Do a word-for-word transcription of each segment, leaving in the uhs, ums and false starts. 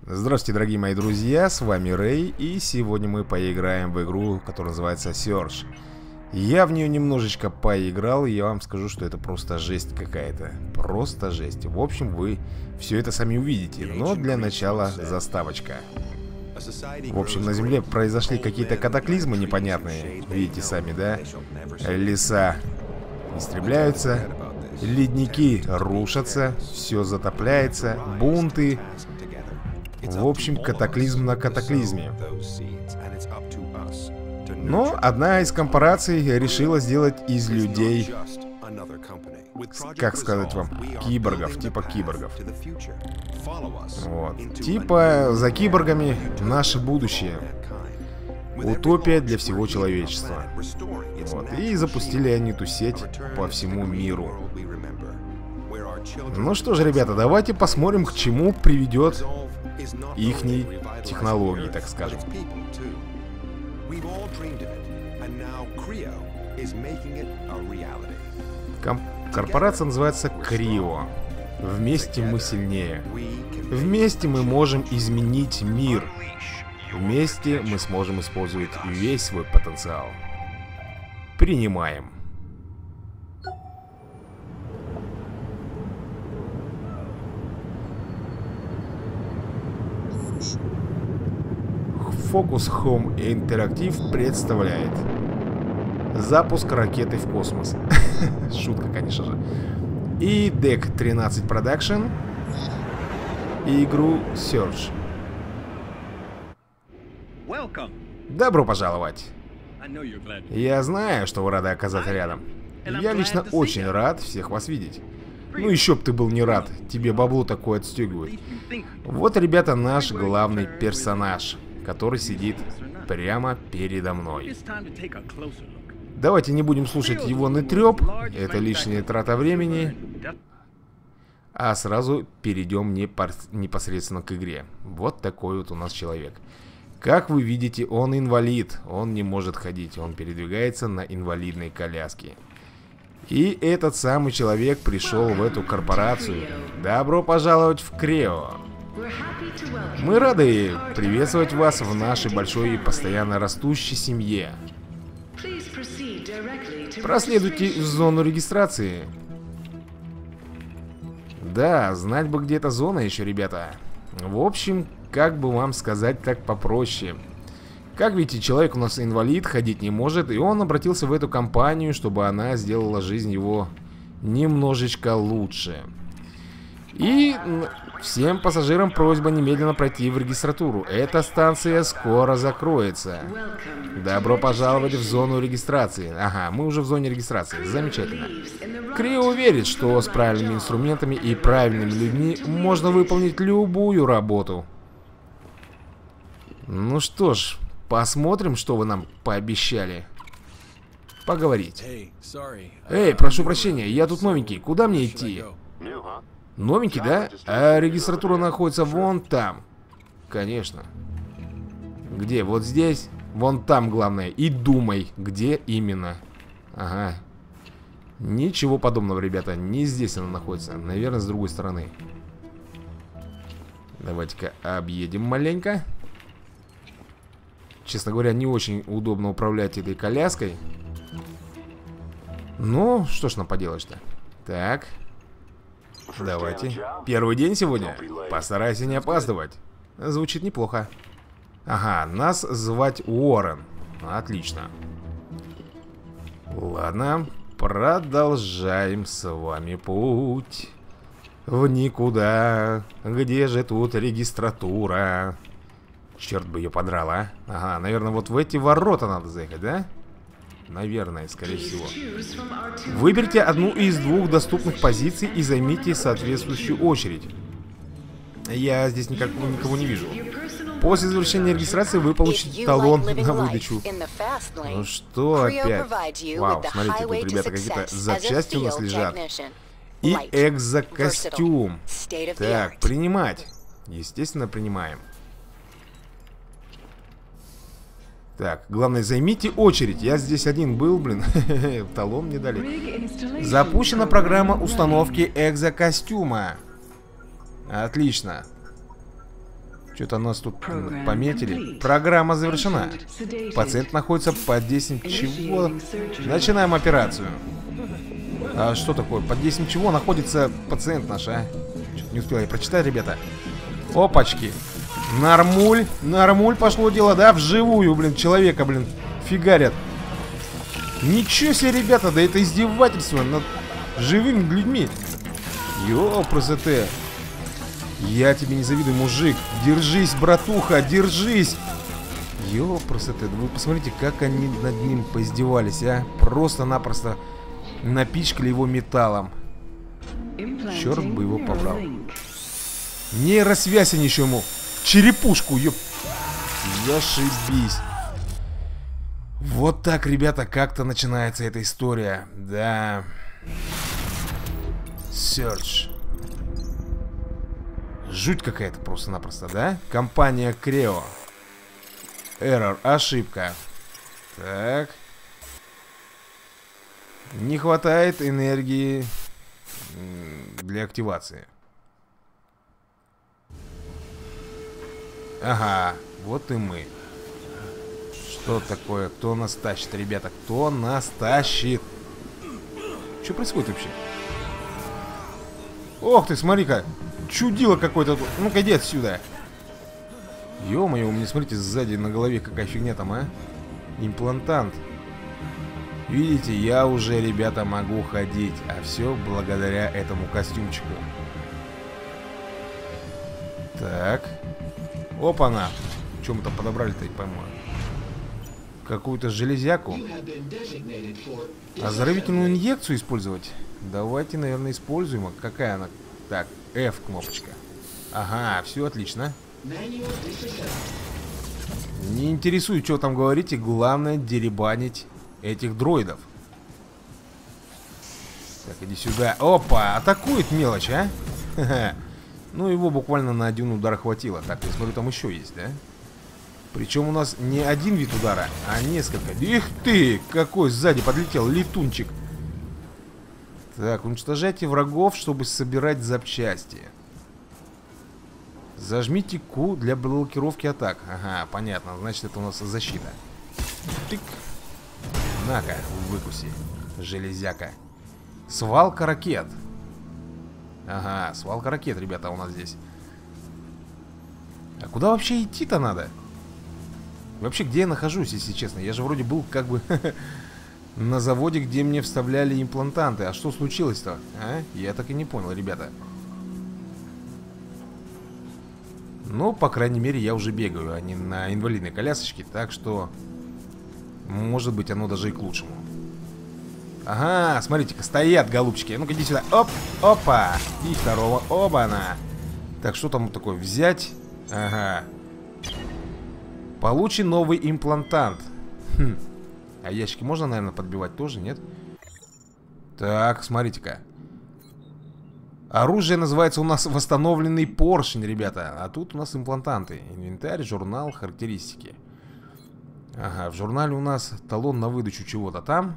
Здравствуйте, дорогие мои друзья, с вами Рэй, и сегодня мы поиграем в игру, которая называется Surge. Я в нее немножечко поиграл, и я вам скажу, что это просто жесть какая-то. Просто жесть. В общем, вы все это сами увидите, но для начала заставочка. В общем, на Земле произошли какие-то катаклизмы непонятные, видите сами, да? Леса истребляются, ледники рушатся, все затопляется, бунты. В общем, катаклизм на катаклизме. Но одна из корпораций решила сделать из людей, как сказать вам, киборгов, типа киборгов. Вот. Типа за киборгами наше будущее. Утопия для всего человечества. Вот. И запустили они эту сеть по всему миру. Ну что же, ребята, давайте посмотрим, к чему приведет ихней технологии, так скажем. Ком корпорация называется Крио. Вместе мы сильнее. Вместе мы можем изменить мир. Вместе мы сможем использовать весь свой потенциал. Принимаем. Focus Home Interactive представляет запуск ракеты в космос. Шутка, конечно же. И Дек тринадцать Production и игру Surge. Добро пожаловать. Я знаю, что вы рады оказаться рядом. Я лично очень рад всех вас видеть. Ну еще б ты был не рад, тебе бабло такое отстегивают. Вот, ребята, наш главный персонаж, который сидит прямо передо мной. Давайте не будем слушать его нытёб, это лишняя трата времени. А сразу перейдем непосредственно к игре. Вот такой вот у нас человек. Как вы видите, он инвалид, он не может ходить, он передвигается на инвалидной коляске. И этот самый человек пришел в эту корпорацию. Добро пожаловать в Крио. Мы рады приветствовать вас в нашей большой и постоянно растущей семье. Проследуйте в зону регистрации. Да, знать бы, где эта зона еще, ребята. В общем, как бы вам сказать так попроще. Как видите, человек у нас инвалид, ходить не может, и он обратился в эту компанию, чтобы она сделала жизнь его немножечко лучше. И всем пассажирам просьба немедленно пройти в регистратуру. Эта станция скоро закроется. Добро пожаловать в зону регистрации. Ага, мы уже в зоне регистрации. Замечательно. Крио верит, что с правильными инструментами и правильными людьми можно выполнить любую работу. Ну что ж, посмотрим, что вы нам пообещали. Поговорить. Эй, прошу прощения, я тут новенький. Куда мне идти? Новенький, да? А регистратура находится вон там. Конечно. Где? Вот здесь? Вон там, главное. И думай, где именно. Ага. Ничего подобного, ребята. Не здесь она находится. Наверное, с другой стороны. Давайте-ка объедем маленько. Честно говоря, не очень удобно управлять этой коляской. Ну, что ж нам поделаешь-то. Так. Давайте. Первый день сегодня. Постарайся не опаздывать. Звучит неплохо. Ага, нас звать Уоррен. Отлично. Ладно, продолжаем с вами путь в никуда. Где же тут регистратура? Черт бы ее подрал, а. Ага, наверное, вот в эти ворота надо заехать, да? Наверное, скорее всего. Выберите одну из двух доступных позиций и займите соответствующую очередь. Я здесь никак, никого не вижу. После завершения регистрации вы получите талон на выдачу. Ну что опять? Вау, смотрите, тут, ребята, какие-то запчасти у нас лежат. И экзокостюм. Так, принимать. Естественно, принимаем. Так, главное, займите очередь. Я здесь один был, блин. Талон мне дали. Запущена программа установки экзокостюма. Отлично. Что-то нас тут пометили. Программа завершена. Пациент находится под действием чего? Начинаем операцию. А что такое? Под действием чего находится пациент наш, а? Что-то не успел я прочитать, ребята. Опачки. Нормуль. Нормуль пошло дело, да? Вживую, блин, человека, блин, фигарят. Ничего себе, ребята, да это издевательство над живыми людьми. Ёпросоте. Я тебе не завидую, мужик. Держись, братуха, держись. Ёпросоте, вы посмотрите, как они над ним поиздевались, а. Просто-напросто напичкали его металлом. Черт бы его побрал. Нейросвязь они еще ему в черепушку, ёп. Зашибись. Вот так, ребята, как-то начинается эта история. Да. Search. Жуть какая-то просто-напросто, да? Компания Крео. Error, ошибка. Так. Не хватает энергии для активации. Ага, вот и мы. Что такое? Кто нас тащит, ребята? Кто нас тащит? Что происходит вообще? Ох ты, смотри-ка. Чудило какое-то. Ну-ка, иди отсюда. Ё-моё, у меня, смотрите, сзади на голове какая фигня там, а? Имплантант. Видите, я уже, ребята, могу ходить. А все благодаря этому костюмчику. Так. Опа-на. Что мы там подобрали-то, я пойму. Какую-то железяку. Оздоровительную инъекцию использовать? Давайте, наверное, используем. Какая она? Так, F кнопочка. Ага, все отлично. Не интересует, что там говорите. Главное деребанить этих дроидов. Так, иди сюда. Опа, атакует мелочь, а? Ха-ха. Ну, его буквально на один удар хватило. Так, я смотрю, там еще есть, да? Причем у нас не один вид удара, а несколько. Их ты! Какой сзади подлетел летунчик. Так, уничтожайте врагов, чтобы собирать запчасти. Зажмите Q для блокировки атак. Ага, понятно, значит это у нас защита. Тык. На-ка, выкуси, железяка. Свалка ракет. Ага, свалка ракет, ребята, у нас здесь. А куда вообще идти-то надо? Вообще, где я нахожусь, если честно? Я же вроде был как бы на заводе, где мне вставляли имплантанты. А что случилось-то? А? Я так и не понял, ребята. Ну, по крайней мере, я уже бегаю, а не на инвалидной колясочке. Так что, может быть, оно даже и к лучшему. Ага, смотрите-ка, стоят голубчики. Ну-ка, иди сюда. Оп, опа. И второго. Оба-на. Так, что там такое? Взять. Ага. Получи новый имплантант. Хм. А ящики можно, наверное, подбивать тоже, нет? Так, смотрите-ка. Оружие называется у нас восстановленный поршень, ребята. А тут у нас имплантанты. Инвентарь, журнал, характеристики. Ага, в журнале у нас талон на выдачу чего-то там.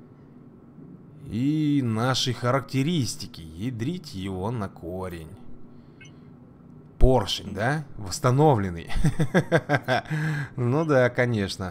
И наши характеристики. Ядрить его на корень. Поршень, да? Восстановленный. Ну да, конечно.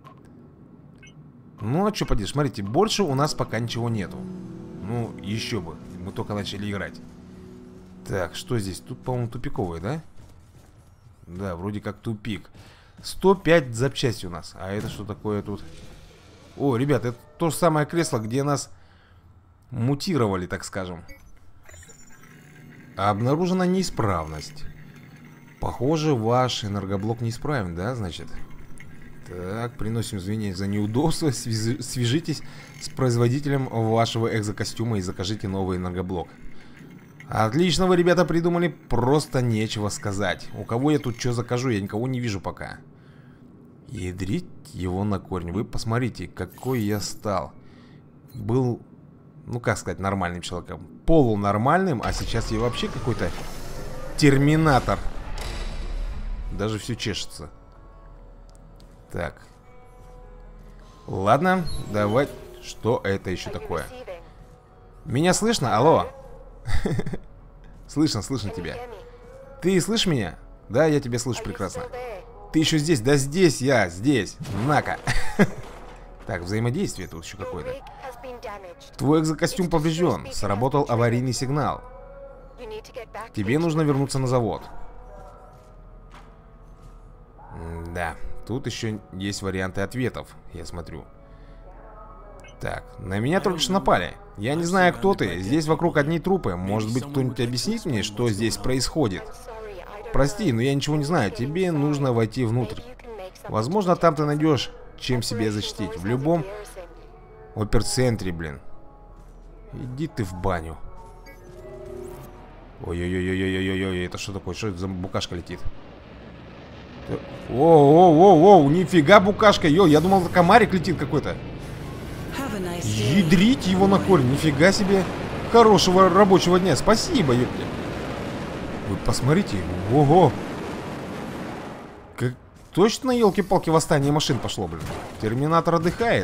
Ну, а что поделаешь, смотрите, больше у нас пока ничего нету. Ну, еще бы. Мы только начали играть. Так, что здесь? Тут, по-моему, тупиковый, да? Да, вроде как тупик. сто пять запчастей у нас. А это что такое тут? О, ребят, это то же самое кресло, где нас мутировали, так скажем. Обнаружена неисправность. Похоже, ваш энергоблок неисправен, да, значит? Так, приносим извинения за неудобство. Свяжитесь с производителем вашего экзокостюма и закажите новый энергоблок. Отлично вы, ребята, придумали. Просто нечего сказать. У кого я тут что закажу, я никого не вижу пока. Ядрить его на корень. Вы посмотрите, какой я стал. Был, ну как сказать, нормальным человеком. Полунормальным, а сейчас я вообще какой-то терминатор. Даже все чешется. Так. Ладно, давай. Что это еще такое? Меня слышно? Алло. Слышно, слышно тебя. Ты слышишь меня? Да, я тебя слышу прекрасно. Ты еще здесь? Да здесь я, здесь. На-ка. Так, взаимодействие тут еще какое-то. Твой экзокостюм поврежден. Сработал аварийный сигнал. Тебе нужно вернуться на завод. Да, тут еще есть варианты ответов, я смотрю. Так, на меня только что напали. Я не знаю, кто ты. Здесь вокруг одни трупы. Может быть, кто-нибудь объяснит мне, что здесь происходит? Прости, но я ничего не знаю. Тебе нужно войти внутрь. Возможно, там ты найдешь, чем себе защитить. В любом оперцентре, блин. Иди ты в баню. Ой-ой-ой-ой-ой-ой-ой, это что такое? Что это за букашка летит? Оу-оу-оу-оу, нифига букашка, йо, я думал, это комарик летит какой-то. Ядрить его на корень, нифига себе. Хорошего рабочего дня, спасибо, ёпте. Вы посмотрите, ого. Как точно, елки-палки, восстание машин пошло, блин. Терминатор отдыхает.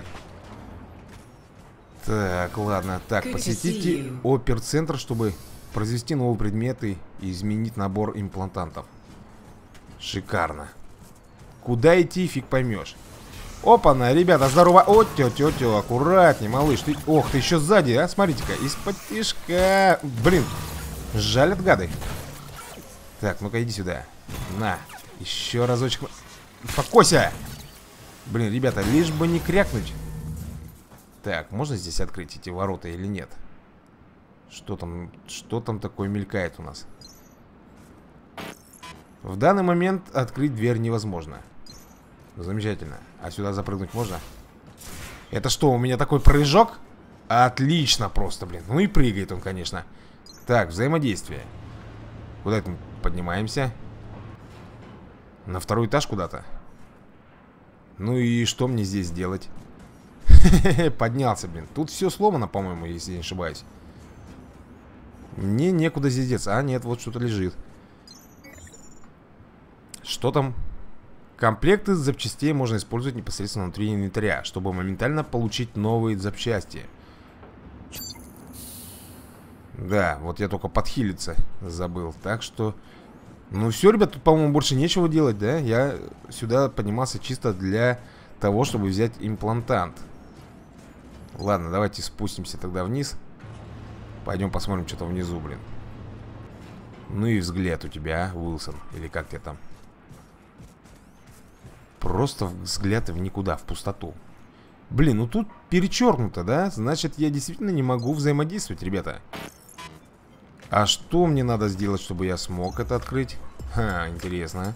Так, ладно, так, посетите оперцентр, чтобы произвести новые предметы и изменить набор имплантантов. Шикарно. Куда идти, фиг поймешь. Опа-на, ребята, здорово. О, тё-тё-тё, аккуратней, малыш. Ты... Ох, ты еще сзади, а? Смотрите-ка, из-под тишка. Блин, жалят гады. Так, ну-ка, иди сюда. На, еще разочек. Покойся. Блин, ребята, лишь бы не крякнуть. Так, можно здесь открыть эти ворота или нет? Что там, что там такое мелькает у нас? В данный момент открыть дверь невозможно. Замечательно. А сюда запрыгнуть можно? Это что, у меня такой прыжок? Отлично просто, блин. Ну и прыгает он, конечно. Так, взаимодействие. Куда это мы поднимаемся? На второй этаж куда-то? Ну и что мне здесь делать? Поднялся, блин. Тут все сломано, по-моему, если я не ошибаюсь. Мне некуда здесь деться. А, нет, вот что-то лежит. Что там? Комплекты запчастей можно использовать непосредственно внутри инвентаря, чтобы моментально получить новые запчасти. Да, вот я только подхилиться забыл. Так что... Ну все, ребят, тут, по-моему, больше нечего делать, да? Я сюда поднимался чисто для того, чтобы взять имплантант. Ладно, давайте спустимся тогда вниз. Пойдем посмотрим, что там внизу, блин. Ну и взгляд у тебя, а, Уилсон. Или как тебе там? Просто взгляд в никуда, в пустоту. Блин, ну тут перечеркнуто, да? Значит, я действительно не могу взаимодействовать, ребята. А что мне надо сделать, чтобы я смог это открыть? Ха, интересно.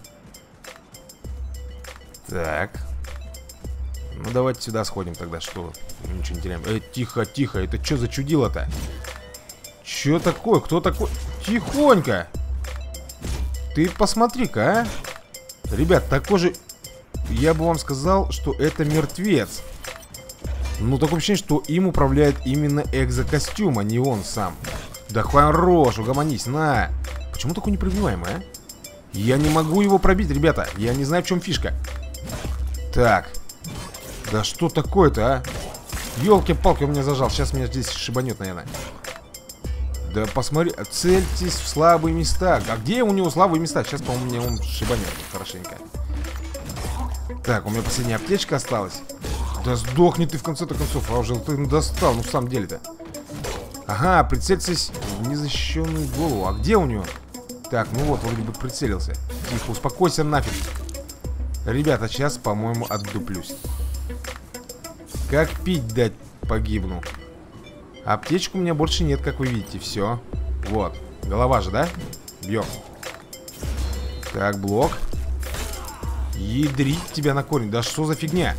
Так. Ну, давайте сюда сходим тогда, что? Ничего не теряем. Э, тихо, тихо, это что за чудило-то? Что такое? Кто такой? Тихонько! Ты посмотри-ка, а? Ребят, такой же... Я бы вам сказал, что это мертвец. Ну, такое ощущение, что им управляет именно экзокостюм, а не он сам. Да хорош, угомонись, на. Почему такой непробиваемый, а? Я не могу его пробить, ребята. Я не знаю, в чем фишка. Так. Да что такое-то, а? Ёлки-палки, он меня зажал. Сейчас меня здесь шибанет, наверное. Да посмотри, цельтесь в слабые места. А где у него слабые места? Сейчас, по-моему, мне он шибанет хорошенько. Так, у меня последняя аптечка осталась. Да сдохни ты в конце-то концов. А уже ты достал, ну в самом деле-то. Ага, прицельтесь в незащищенную голову. А где у него? Так, ну вот, вроде бы прицелился. Тихо, успокойся нафиг. Ребята, сейчас, по-моему, отдуплюсь. Как пить дать, погибну. Аптечку у меня больше нет, как вы видите. Все. Вот. Голова же, да? Бьем. Так, блок. Ядрить тебя на корень. Да что за фигня?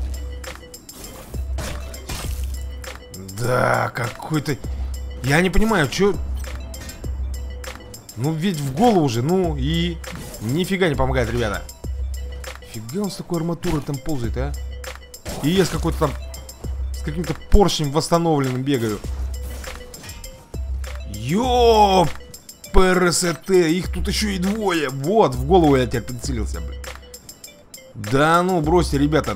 Да, какой-то... Я не понимаю, что... Ну ведь в голову же, ну и... Нифига не помогает, ребята. Фига он с такой арматурой там ползает, а? И я с какой-то там... С каким-то поршнем восстановленным бегаю. Ёп! ПРСТ, их тут еще и двое. Вот, в голову я теперь прицелился, блин. Да ну, бросьте, ребята.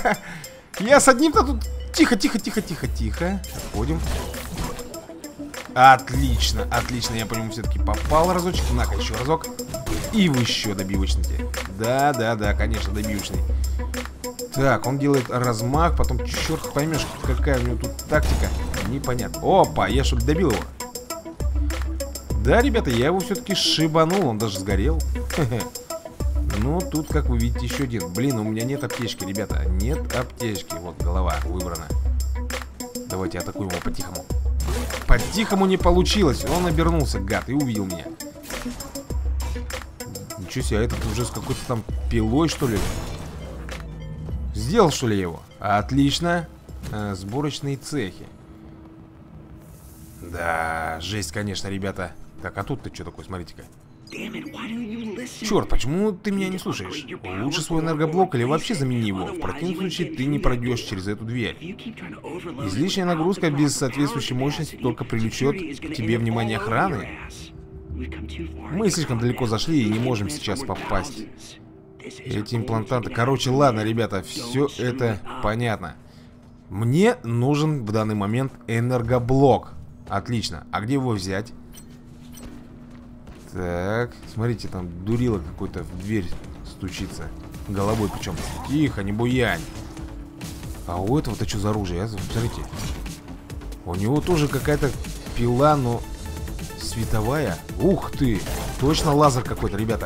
Я с одним-то тут... Тихо, тихо, тихо, тихо, тихо. Отходим. Отлично, отлично. Я по нему все-таки попал разочек. На-ка, еще разок. И в еще добивочный. Да, да, да, конечно, добивочный. Так, он делает размах. Потом, черт поймешь, какая у него тут тактика. Непонятно. Опа, я что-то добил его. Да, ребята, я его все-таки шибанул. Он даже сгорел. Ну, тут, как вы видите, еще один. Блин, у меня нет аптечки, ребята. Нет аптечки. Вот, голова выбрана. Давайте атакуем его по-тихому. По-тихому не получилось. Он обернулся, гад, и увидел меня. Ничего себе, а этот уже с какой-то там пилой, что ли? Сделал, что ли, его? Отлично. а, Сборочные цехи. Да, жесть, конечно, ребята. Так, а тут-то что такое, смотрите-ка. Черт, почему ты меня не слушаешь? Лучше свой энергоблок или вообще замени его. В противном случае ты не пройдешь через эту дверь. Излишняя нагрузка без соответствующей мощности только привлечет к тебе внимание охраны. Мы слишком далеко зашли и не можем сейчас попасть. Эти имплантанты... Короче, ладно, ребята, все это понятно. Мне нужен в данный момент энергоблок. Отлично. А где его взять? Так, смотрите, там дурило какой-то в дверь стучится. Головой причем. Тихо, не буянь. А у этого-то что за оружие? Смотрите. У него тоже какая-то пила, но световая. Ух ты! Точно лазер какой-то, ребята.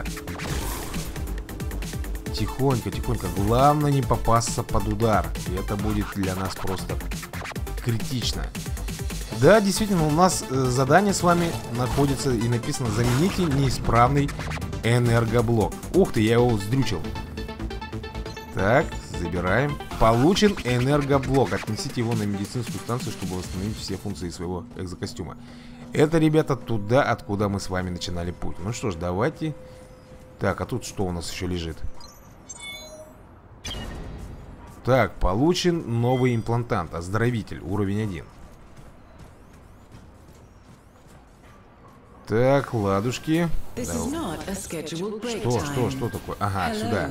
Тихонько, тихонько. Главное не попасться под удар. И это будет для нас просто критично. Да, действительно, у нас э, задание с вами находится и написано: замените неисправный энергоблок. Ух ты, я его сдрючил. Так, забираем. Получен энергоблок. Отнесите его на медицинскую станцию, чтобы восстановить все функции своего экзокостюма. Это, ребята, туда, откуда мы с вами начинали путь. Ну что ж, давайте. Так, а тут что у нас еще лежит? Так, получен новый имплантант. Оздоровитель, уровень один. Так, ладушки. Что, что, что такое? Ага, сюда.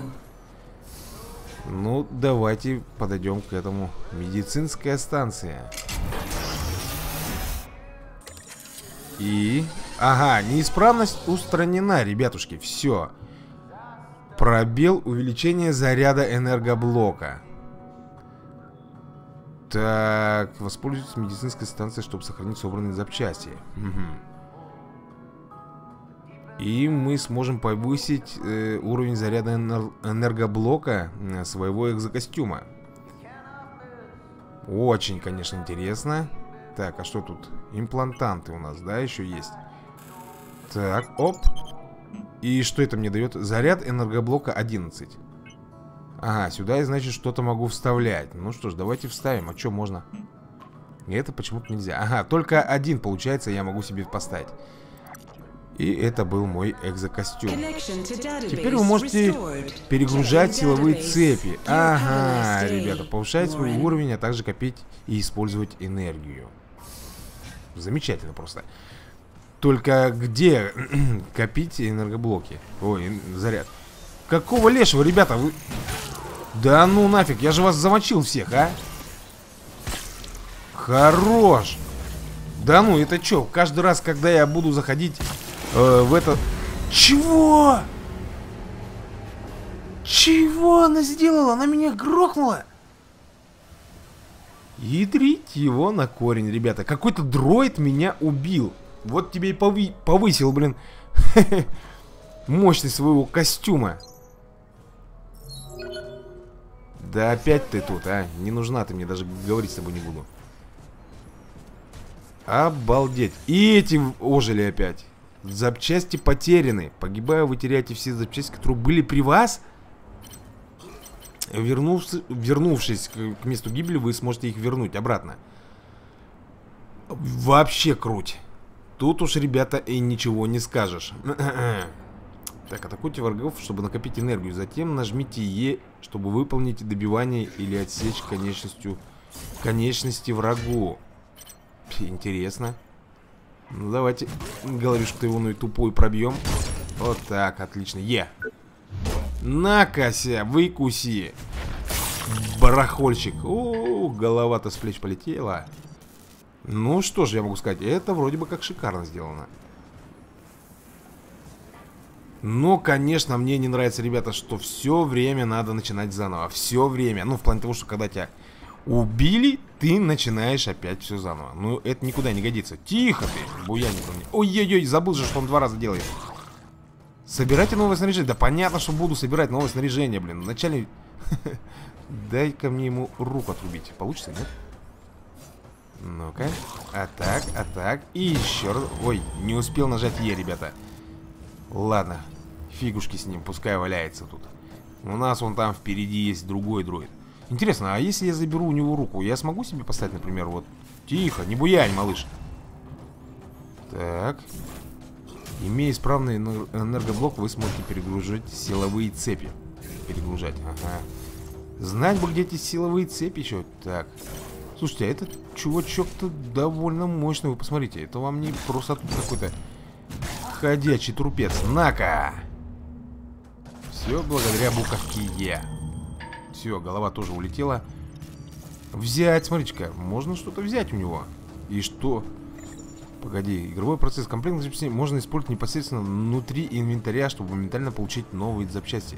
Ну, давайте подойдем к этому. Медицинская станция. И... Ага, неисправность устранена, ребятушки. Все. Пробел увеличения заряда энергоблока. Так, воспользуйтесь медицинской станцией, чтобы сохранить собранные запчасти. Угу. И мы сможем повысить э, уровень заряда энер энергоблока э, своего экзокостюма. Очень, конечно, интересно. Так, а что тут? Имплантанты у нас, да, еще есть. Так, оп. И что это мне дает? Заряд энергоблока одиннадцать. Ага, сюда я, значит, что-то могу вставлять. Ну что ж, давайте вставим. А что можно? Это почему-то нельзя. Ага, только один, получается, я могу себе поставить. И это был мой экзокостюм. Теперь вы можете перегружать силовые цепи. Ага, ребята, повышать свой уровень, а также копить и использовать энергию. Замечательно просто. Только где копить энергоблоки? Ой, заряд. Какого лешего, ребята? Вы... Да ну нафиг, я же вас замочил всех, а? Хорош. Да ну, это что, каждый раз, когда я буду заходить э, в это... Чего? Чего она сделала? Она меня грохнула. Ядрить его на корень, ребята. Какой-то дроид меня убил. Вот тебе и пови... повысил, блин, мощность своего костюма. Да опять ты тут, а? Не нужна ты мне, даже говорить с тобой не буду. Обалдеть. И эти ожили опять. Запчасти потеряны. Погибая, вы теряете все запчасти, которые были при вас. Вернувшись, вернувшись к месту гибели, вы сможете их вернуть обратно. Вообще круть. Тут уж, ребята, и ничего не скажешь. Так, атакуйте врагов, чтобы накопить энергию. Затем нажмите Е, чтобы выполнить добивание или отсечь конечностью конечности врагу. Интересно. Ну, давайте головешку-то его, ну и тупую пробьем. Вот так, отлично. Е. На-кася, выкуси. Барахольщик. О, голова-то с плеч полетела. Ну что же я могу сказать, это вроде бы как шикарно сделано. Но, конечно, мне не нравится, ребята, что все время надо начинать заново. Все время. Ну, в плане того, что когда тебя убили, ты начинаешь опять все заново. Ну, это никуда не годится. Тихо ты, буянник. Ой-ой-ой, забыл же, что он два раза делает. Собирайте новое снаряжение. Да понятно, что буду собирать новое снаряжение, блин. Вначале... Дай-ка мне ему руку отрубить. Получится, нет? Ну-ка. А так, а так. И еще раз. Ой, не успел нажать Е, ребята. Ладно. Фигушки с ним, пускай валяется тут. У нас вон там впереди есть другой дроид. Интересно, а если я заберу у него руку, я смогу себе поставить, например, вот... Тихо, не буянь, малыш. Так. Имея исправный энергоблок, вы сможете перегружать силовые цепи. Перегружать, ага. Знать бы, где эти силовые цепи еще. Так. Слушайте, а этот чувачок-то довольно мощный. Вы посмотрите, это вам не просто какой-то ходячий трупец. На-ка! Все благодаря буковке Е. Все, голова тоже улетела. Взять, смотрите-ка, можно что-то взять у него. И что? Погоди, игровой процесс комплектных запчастей можно использовать непосредственно внутри инвентаря, чтобы моментально получить новые запчасти.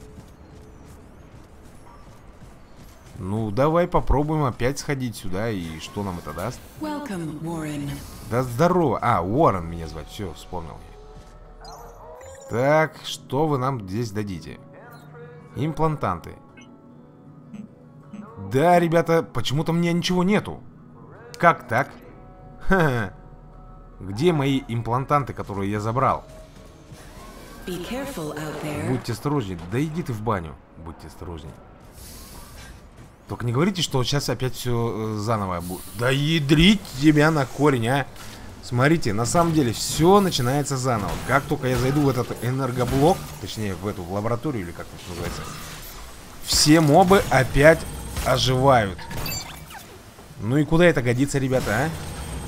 Ну, давай попробуем опять сходить сюда. И что нам это даст? Welcome, Warren. Да здорово. А, Уоррен меня звать. Все, вспомнил. Так, что вы нам здесь дадите? Имплантанты. Да, ребята, почему-то у меня ничего нету. Как так? Ха-ха. Где мои имплантанты, которые я забрал? Будьте осторожнее. Да иди ты в баню. Будьте осторожнее. Только не говорите, что сейчас опять все заново будет. Да ядрить тебя на корень, а. Смотрите, на самом деле все начинается заново. Как только я зайду в этот энергоблок, точнее в эту в лабораторию, или как это называется, все мобы опять оживают. Ну и куда это годится, ребята, а?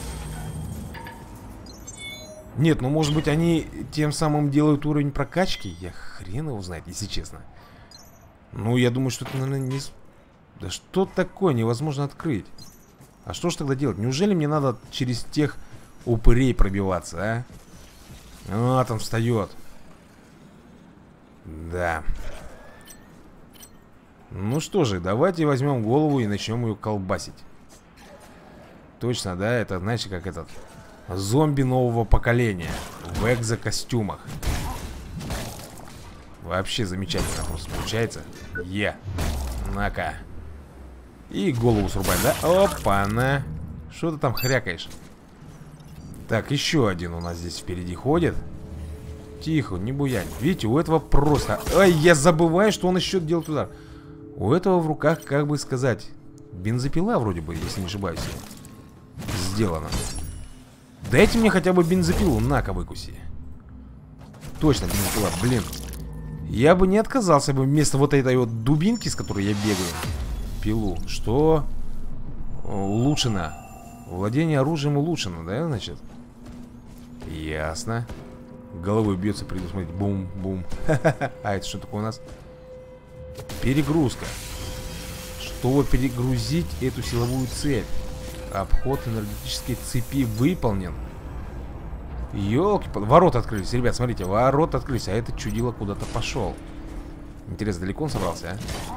Нет, ну может быть они тем самым делают уровень прокачки? Я хрен его знает, если честно. Ну я думаю, что это, наверное, не... Да что такое? Невозможно открыть. А что ж тогда делать? Неужели мне надо через тех упырей пробиваться, а? А, там встает. Да. Ну что же, давайте возьмем голову и начнем ее колбасить. Точно, да? Это, знаете, как этот зомби нового поколения в экзокостюмах. Вообще замечательно просто получается. Е. На-ка. И голову срубать, да? Опа-на. Что ты там хрякаешь? Так, еще один у нас здесь впереди ходит. Тихо, не буянь. Видите, у этого просто... Ай, я забываю, что он еще делает удар. У этого в руках, как бы сказать, бензопила вроде бы, если не ошибаюсь. Сделано. Дайте мне хотя бы бензопилу, на-ка выкуси. Точно, бензопила, блин. Я бы не отказался бы вместо вот этой вот дубинки, с которой я бегаю. Пилу. Что? Улучшено. Владение оружием улучшено, да, значит? Ясно. Головой бьется, предусмотреть. Бум-бум. А это что такое у нас? Перегрузка. Чтобы перегрузить эту силовую цепь. Обход энергетической цепи выполнен. Ёлки-палки. Ворота открылись, ребят, смотрите. Ворота открылись, а этот чудило куда-то пошел. Интересно, далеко он собрался, а?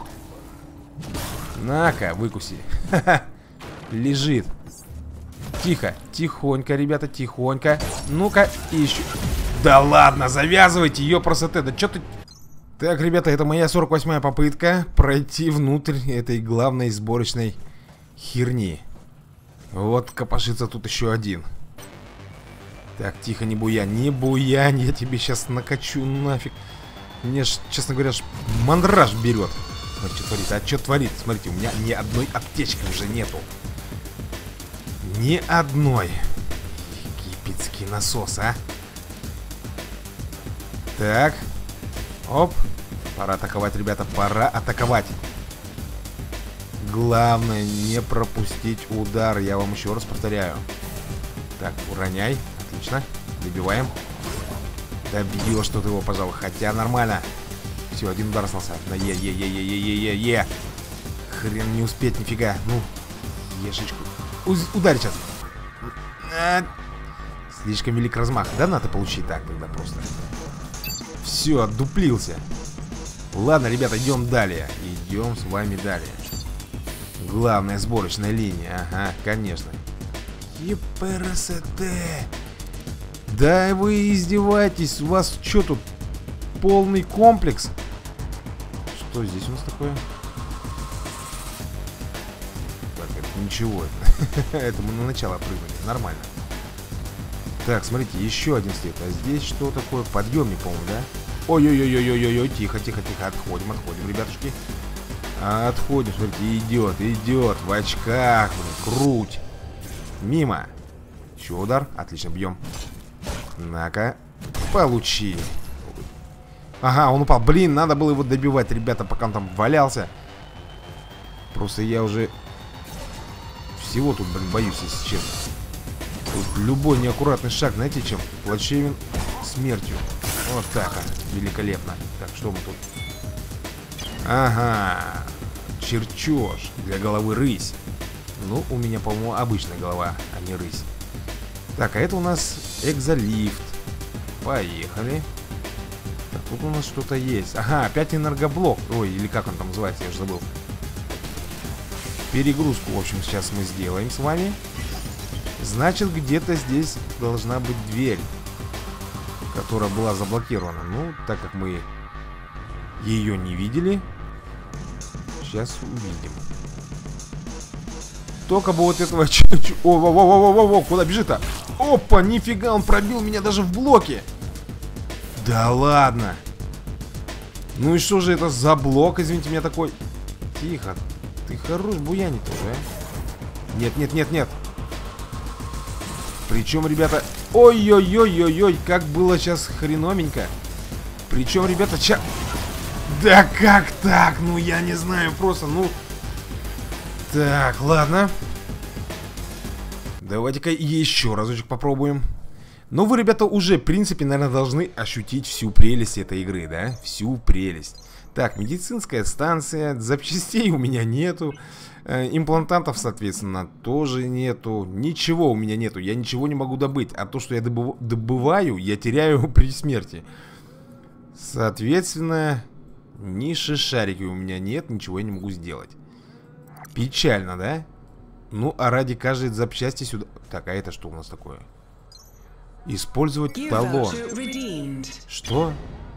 На-ка, выкуси. Лежит. Тихо, тихонько, ребята, тихонько. Ну-ка, и еще. Да ладно, завязывайте ее просто ты. Да что ты... Так, ребята, это моя сорок восьмая попытка пройти внутрь этой главной сборочной херни. Вот копошится тут еще один. Так, тихо, не буянь, не буянь. Я тебе сейчас накачу нафиг. Мне ж, честно говоря, ж мандраж берет. Смотри, что творит, а что творит? Смотрите, у меня ни одной аптечки уже нету. Ни одной. Египетский насос, а. Так. Оп. Пора атаковать, ребята, пора атаковать. Главное не пропустить удар. Я вам еще раз повторяю. Так, уроняй. Отлично. Добиваем. Добьешь тут его, пожалуй. Хотя нормально. Все, один удар остался. На Е-Е-Е-Е-Е-Е-Е. Хрен не успеть, нифига. Ну, ешечку. Ударь сейчас. А, слишком велик размах. Да надо получить так тогда просто. Все, отдуплился. Ладно, ребята, идем далее. Идем с вами далее. Главная сборочная линия. Ага, конечно. ЕПРСТ. Да вы издеваетесь. У вас что тут? Полный комплекс. Что здесь у нас такое? Так, это ничего. Это мы на начало прыгнули. Нормально. Так, смотрите, еще один след. А здесь что такое? Подъемник, по-моему, да? Ой-ой-ой-ой-ой-ой, тихо, тихо, тихо. Отходим, отходим, ребятушки. Отходим, смотрите, идет, идет. В очках, блин, круть. Мимо. Еще удар. Отлично, бьем. На-ка. Получи. Ага, он упал. Блин, надо было его добивать, ребята, пока он там валялся. Просто я уже всего тут, блин, боюсь, если честно. Тут любой неаккуратный шаг, знаете, чем плачевен смертью. Вот так, а. Великолепно. Так, что мы тут? Ага. Чертеж для головы рысь. Ну, у меня, по-моему, обычная голова, а не рысь. Так, а это у нас экзолифт. Поехали. Так, тут у нас что-то есть. Ага, опять энергоблок. Ой, или как он там называется, я уже забыл. Перегрузку, в общем, сейчас мы сделаем с вами. Значит, где-то здесь должна быть дверь, которая была заблокирована. Ну, так как мы ее не видели, сейчас увидим. Только бы вот этого... О-о-о-о-о-о, куда бежит-то? Опа, нифига, он пробил меня даже в блоке. Да ладно. Ну и что же это за блок, извините меня, такой? Тихо, ты хорош буянить тоже, а? Нет, нет, нет, нет. Причем, ребята... Ой-ой-ой-ой-ой, как было сейчас хреноменько. Причем, ребята, ча... Да как так? Ну, я не знаю, просто, ну... Так, ладно. Давайте-ка еще разочек попробуем. Ну, вы, ребята, уже, в принципе, наверное, должны ощутить всю прелесть этой игры, да? Всю прелесть. Так, медицинская станция. Запчастей у меня нету. Э, имплантантов, соответственно, тоже нету. Ничего у меня нету. Я ничего не могу добыть. А то, что я добыв... добываю, я теряю при смерти. Соответственно, ни шишарики у меня нет. Ничего я не могу сделать. Печально, да? Ну, а ради каждой запчасти сюда... Так, а это что у нас такое? Использовать талон. Что?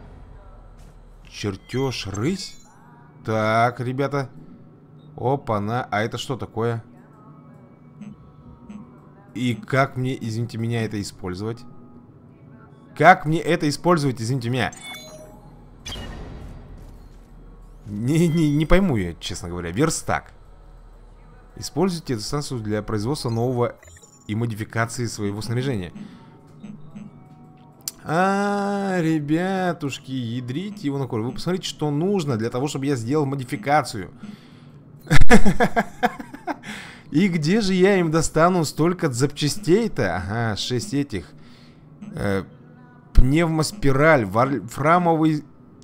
Чертеж рысь? Так, ребята. Опа-на. А это что такое? И как мне, извините меня, это использовать? Как мне это использовать, извините меня? Не, не, не пойму я, честно говоря. Верстак. Используйте эту станцию для производства нового и модификации своего снаряжения. А, ребятушки, ядрите его на корень. Вы посмотрите, что нужно для того, чтобы я сделал модификацию. И где же я им достану столько запчастей-то? Ага, шесть этих. Пневмоспираль, вольфрамовый...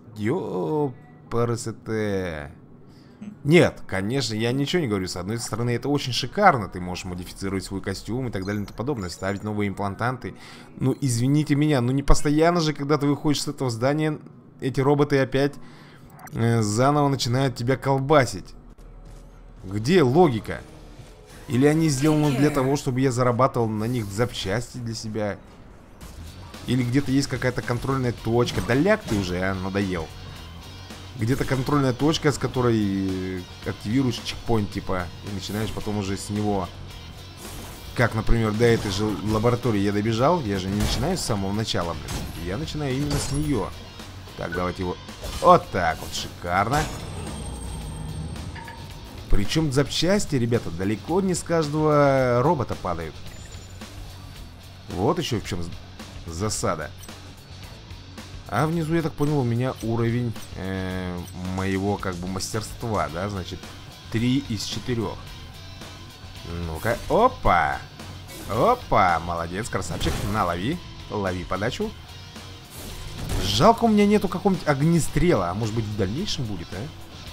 Ёпрст. Нет, конечно, я ничего не говорю. С одной стороны, это очень шикарно. Ты можешь модифицировать свой костюм и так далее и тому подобное. Ставить новые имплантанты. Ну, извините меня, ну не постоянно же, когда ты выходишь с этого здания, эти роботы опять э, заново начинают тебя колбасить. Где логика? Или они сделаны для того, чтобы я зарабатывал на них запчасти для себя? Или где-то есть какая-то контрольная точка? Да ляг ты уже, а, надоел. Где-то контрольная точка, с которой активируешь чекпоинт, типа, и начинаешь потом уже с него. Как, например, до этой же лаборатории я добежал. Я же не начинаю с самого начала, блин. Я начинаю именно с нее. Так, давайте его... Вот так вот, шикарно. Причем запчасти, ребята, далеко не с каждого робота падают. Вот еще в чем засада. А внизу, я так понял, у меня уровень э, моего, как бы, мастерства, да, значит, три из четырех. Ну-ка, опа! Опа, молодец, красавчик, на, лови, лови подачу. Жалко, у меня нету какого-нибудь огнестрела, а может быть в дальнейшем будет, а?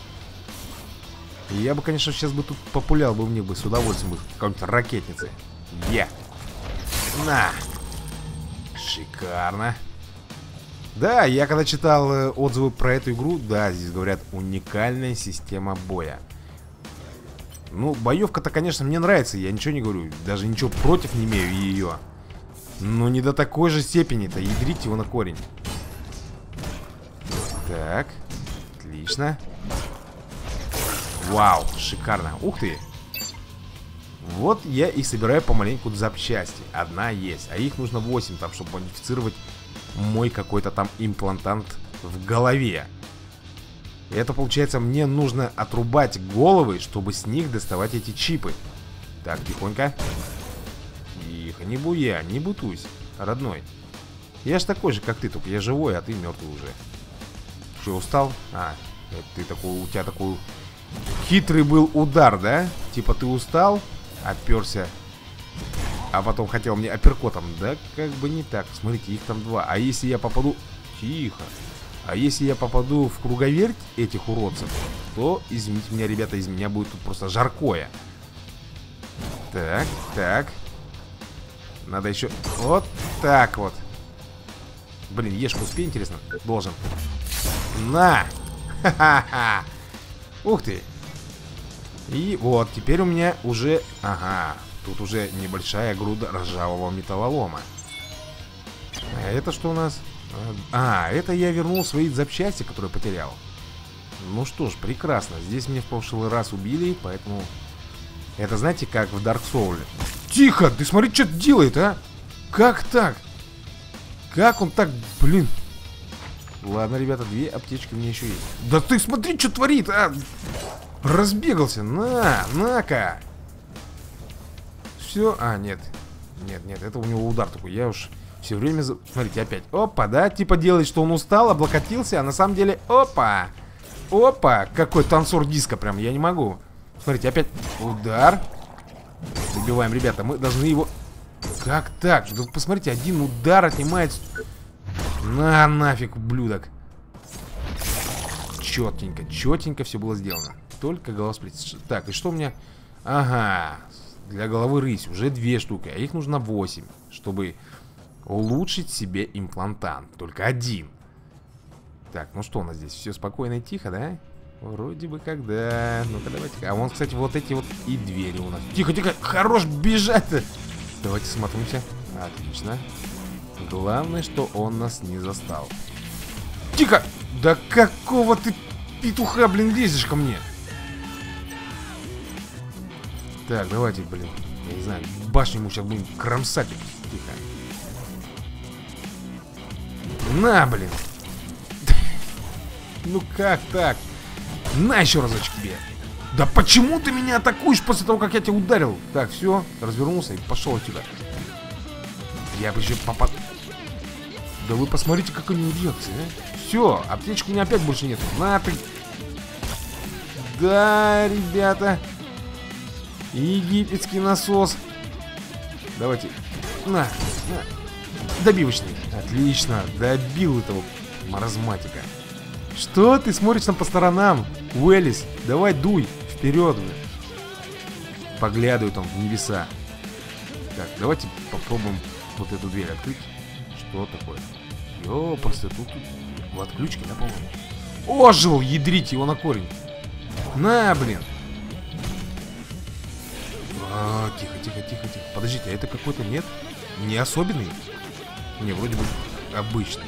Я бы, конечно, сейчас бы тут популял бы мне бы с удовольствием бы какой-нибудь ракетницы. Е! На. Шикарно. Да, я когда читал э, отзывы про эту игру, да, здесь говорят, уникальная система боя. Ну, боевка-то, конечно, мне нравится, я ничего не говорю, даже ничего против не имею ее. Но не до такой же степени-то, ядрить его на корень. Так, отлично. Вау, шикарно, ух ты. Вот я и собираю помаленьку запчасти. Одна есть, а их нужно восемь там, чтобы модифицировать мой какой-то там имплантант в голове. И это получается, мне нужно отрубать головы, чтобы с них доставать эти чипы. Так, тихонько. Тихо, не буя, не бутусь, родной. Я ж такой же, как ты, только я живой, а ты мертвый уже. Что, устал? А, это ты такой, у тебя такой хитрый был удар, да? Типа ты устал, оперся, а потом хотел мне апперкотом. Да как бы не так. Смотрите, их там два. А если я попаду... Тихо. А если я попаду в круговерть этих уродцев, то, извините меня, ребята, из меня будет тут просто жаркое. Так, так. Надо еще... Вот так вот. Блин, ешку успей, интересно? Должен. На! Ха-ха-ха! Ух ты! И вот, теперь у меня уже... Ага, тут уже небольшая груда ржавого металлолома. А это что у нас? А, это я вернул свои запчасти, которые потерял. Ну что ж, прекрасно. Здесь меня в прошлый раз убили, поэтому... Это знаете, как в Dark Souls. Тихо! Ты смотри, что делает, а? Как так? Как он так, блин? Ладно, ребята, две аптечки у меня еще есть. Да ты смотри, что творит, а? Разбегался. На, на-ка. Все. А, нет. Нет, нет, это у него удар такой. Я уж все время... За... Смотрите, опять. Опа, да? Типа делает, что он устал, облокотился, а на самом деле... Опа. Опа. Какой танцор диска прям. Я не могу. Смотрите, опять удар. Добиваем, ребята. Мы должны его... Как так? Да посмотрите, один удар отнимает... На нафиг, ублюдок. Четенько, четенько все было сделано. Только голова сплетится. Так, и что у меня? Ага, для головы рысь уже две штуки, а их нужно восемь, чтобы улучшить себе имплантант. Только один. Так, ну что у нас здесь? Все спокойно и тихо, да? Вроде бы как да. Ну-ка давайте. А вон, кстати, вот эти вот и двери у нас. Тихо, тихо, хорош бежать-то. Давайте смотримся. Отлично. Главное, что он нас не застал. Тихо! Да какого ты петуха, блин, лезешь ко мне? Так, давайте, блин. Я не знаю, башню ему сейчас будем кромсать. Тихо. На, блин. Ну как так? На еще разочек тебе. Да почему ты меня атакуешь после того, как я тебя ударил? Так, все, развернулся и пошел отсюда. Я бы еще попад... Да вы посмотрите, как у него реакция, а? Все, аптечки у меня опять больше нет. На ты. Да, ребята. Египетский насос. Давайте. На, на. Добивочный. Отлично, добил этого маразматика. Что ты смотришь там по сторонам? Уэллис, давай дуй вперед. Поглядывай там в небеса. Так, давайте попробуем вот эту дверь открыть. Что такое? Ё, просто тут, тут в отключке, да, по-моему. Ожил, ядрить его на корень. На, блин. А, тихо, тихо, тихо, тихо. Подождите, а это какой-то нет? Не особенный? Не, вроде бы обычный,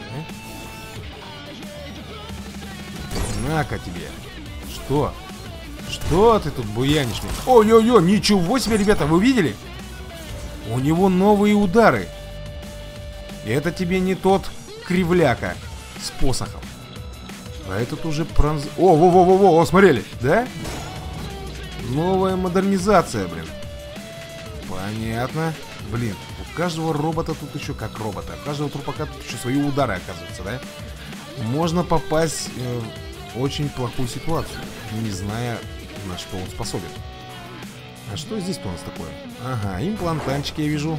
да? На-ка тебе. Что? Что ты тут буянишь? Ой-ой-ой, ничего себе, ребята, вы видели? У него новые удары. Это тебе не тот кривляка с посохом. А этот уже пронз... О, во-во-во-во, смотрели, да? Новая модернизация, блин. Понятно. Блин, у каждого робота тут еще как робота. У каждого трупака тут еще свои удары, оказывается, да? Можно попасть э, в очень плохую ситуацию, не зная, на что он способен. А что здесь-то у нас такое? Ага, имплантанчики я вижу.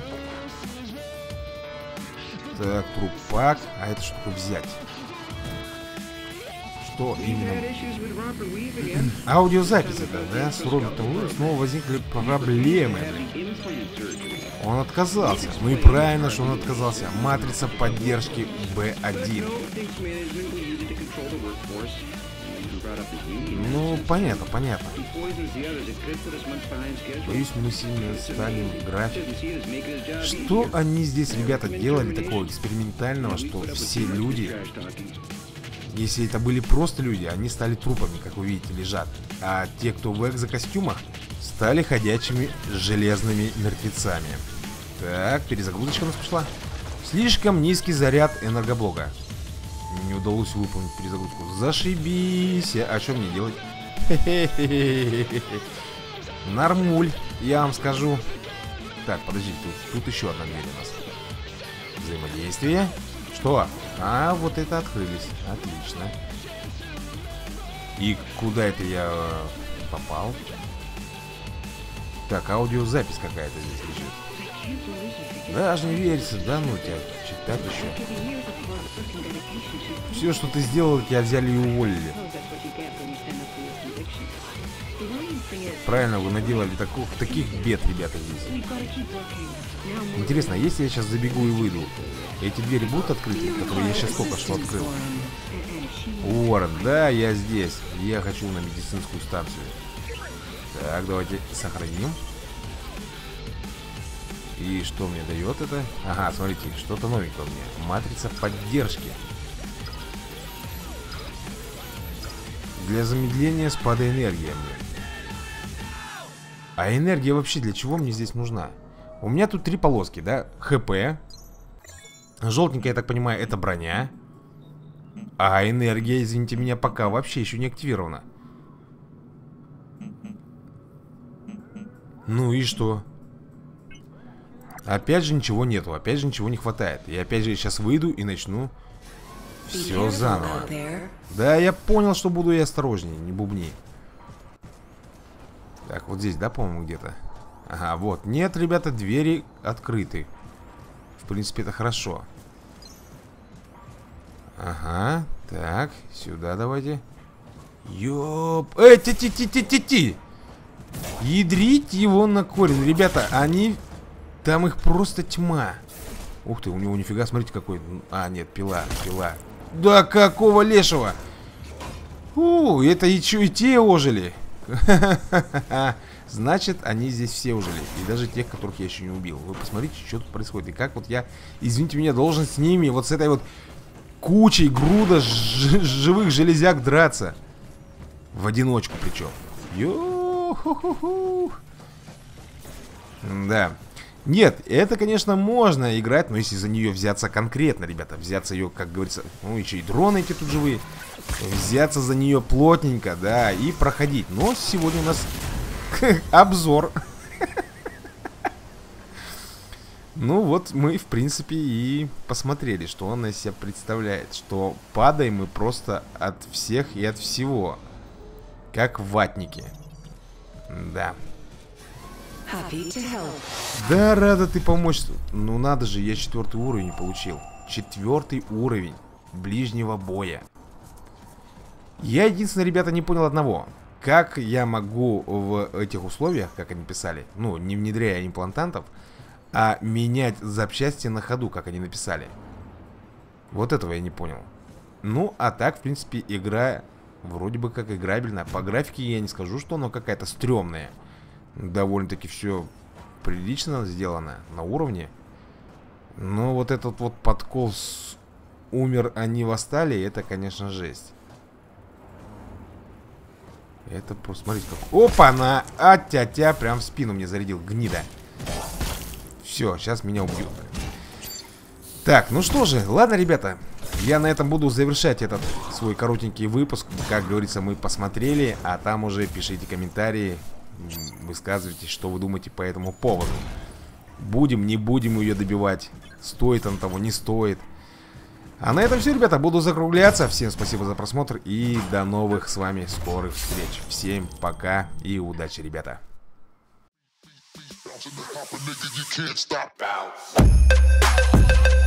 Так, трупак. А это что такое взять? что именно... Аудиозапись это, да? С Робертом Уиллом снова возникли проблемы. Он отказался. Ну и правильно, что он отказался. Матрица поддержки бэ один. Ну, понятно, понятно. Боюсь, мы сильно станем график. Что они здесь, ребята, делали такого экспериментального, что все люди, если это были просто люди, они стали трупами, как вы видите, лежат. А те, кто в экзокостюмах, стали ходячими железными мертвецами. Так, перезагрузочка у нас пошла. Слишком низкий заряд энергоблока. Не удалось выполнить перезагрузку. Зашибись. А что мне делать? Нормуль, я вам скажу. Так, подождите, тут, тут еще одна дверь у нас. Взаимодействие. Что? А, вот это открылись. Отлично. И куда это я попал? Так, аудиозапись какая-то здесь лежит. Даже не верится, да ну тебя читать еще. Все, что ты сделал, тебя взяли и уволили. Правильно, вы наделали таких, таких бед, ребята, здесь. Интересно, если я сейчас забегу и выйду, эти двери будут открыты, которые я сейчас только что открыл? Уоррен, да, я здесь. Я хочу на медицинскую станцию. Так, давайте сохраним. И что мне дает это? Ага, смотрите, что-то новенькое мне. Матрица поддержки. Для замедления спада энергии мне. А энергия вообще для чего мне здесь нужна? У меня тут три полоски, да? ХП. Желтенькая, я так понимаю, это броня. А энергия, извините меня, пока вообще еще не активирована. Ну и что? Опять же ничего нету, опять же ничего не хватает. И опять же я сейчас выйду и начну все заново. Да, я понял, что буду я осторожнее, не бубни. Так, вот здесь, да, по-моему, где-то. Ага, вот. Нет, ребята, двери открыты. В принципе, это хорошо. Ага, так, сюда давайте. Ёп. Эй, ти-ти-ти-ти-ти-ти. Ядрить его на корень. Ребята, они... Там их просто тьма. Ух ты, у него нифига, смотрите какой. А, нет, пила, пила. Да какого лешего? У, это и чё, и те ожили. Значит, они здесь все ожили. И даже тех, которых я еще не убил. Вы посмотрите, что тут происходит. И как вот я, извините меня, должен с ними, вот с этой вот кучей груда живых железяк драться. В одиночку причем. Ё-ху-ху-ху. Да. Нет, это, конечно, можно играть, но если за нее взяться конкретно, ребята, взяться ее, как говорится, ну, еще и дроны эти тут живые, взяться за нее плотненько, да, и проходить. Но сегодня у нас обзор. Ну вот мы, в принципе, и посмотрели, что он из себя представляет. Что падаем мы просто от всех и от всего. Как ватники. Да. Да, рада ты помочь. Ну надо же, я четвертый уровень получил. Четвертый уровень ближнего боя. Я единственное, ребята, не понял одного. Как я могу в этих условиях, как они писали, ну, не внедряя имплантантов, а менять запчасти на ходу, как они написали. Вот этого я не понял. Ну, а так, в принципе, игра вроде бы как играбельная. По графике я не скажу, что она какая-то стрёмная. Довольно-таки все прилично сделано, на уровне. Но вот этот вот подкол с «умер, они восстали», это, конечно, жесть. Это просто, смотрите, как... Опа-на! А-тя-тя, прям в спину мне зарядил, гнида. Все, сейчас меня убьют. Так, ну что же, ладно, ребята. Я на этом буду завершать этот свой коротенький выпуск. Как говорится, мы посмотрели, а там уже пишите комментарии. Высказывайте, что вы думаете по этому поводу. Будем, не будем ее добивать. Стоит он того, не стоит. А на этом все, ребята, буду закругляться. Всем спасибо за просмотр и до новых с вами скорых встреч. Всем пока и удачи, ребята. You can't stop.